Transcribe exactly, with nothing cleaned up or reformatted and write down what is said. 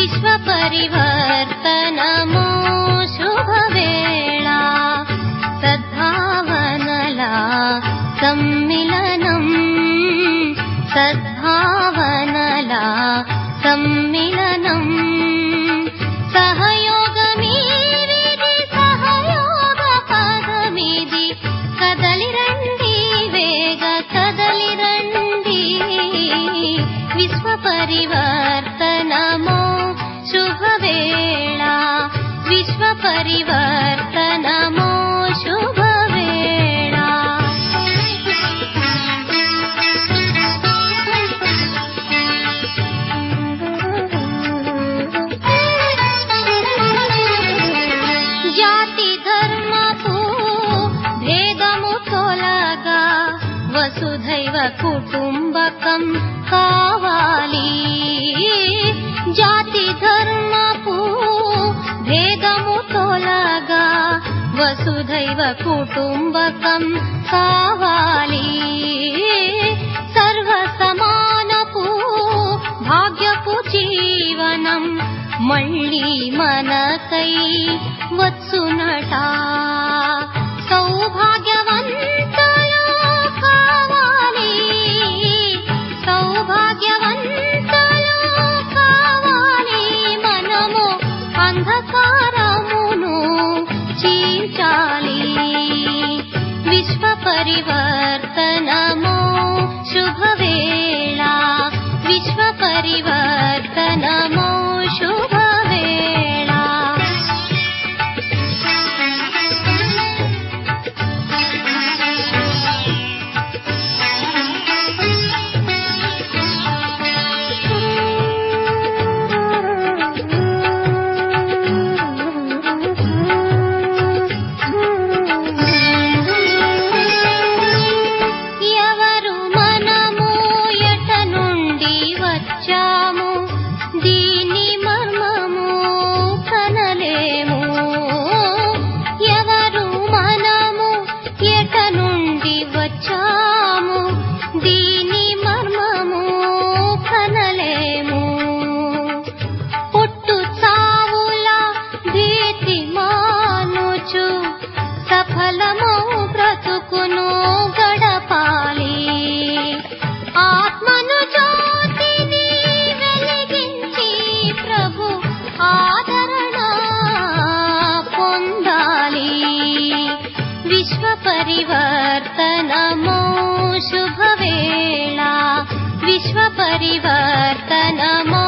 విశ్వ పరివర్తనము శుభవేళ సద్భావనల సమ్మిళనం సద్భావనల సమ్మిళనం సహయోగమీది సహయోగ పదమిది కదలి రండి వేగ కదలి రండి విశ్వ పరివర్తనము శుభవేళ విశ్వ పరివర్తనము శుభవేళ జాతి ధర్మపు భేదము తొలగా వసుధైవ కుటుంబకం కావాలి జాతి ధర్మపు భేదము తొలగా వసుధైవ కుటుంబకం కావాలి సర్వ సమానపు భాగ్యపు జీవనం మళ్ళీ మనకై వచ్చునట సౌభాగ్యవంతులు కావాలి సౌభాగ్యవంతులు కావాలి మనము అంధకారమును చీల్చాలి విశ్వ పరివర్తనము శుభవేళ విశ్వ పరివర్తనము శుభవేళ ఎవరు మనము ఎట నుండి వచ్చాము దీని మర్మము కనలేము ఎవరు మనము ఎట నుండి వచ్చాము దీని మర్మము కనలేము పుట్టు చావుల భీతి మానుచు సఫలము బ్రతుకును గడపాలి ఆత్మను జ్యోతిని వెలిగించి ప్రభు ఆదరణ పొందాలి విశ్వ పరివర్తనము శుభవేళ విశ్వ పరివర్తనము